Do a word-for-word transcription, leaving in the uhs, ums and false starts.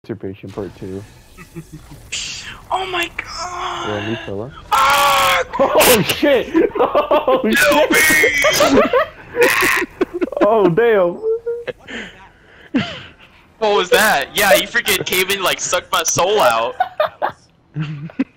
Masturbation part two. Oh my god! Yeah, me fella. Ah! Oh shit! Oh shit! Oh damn! What was that? Yeah, you freaking came in like sucked my soul out.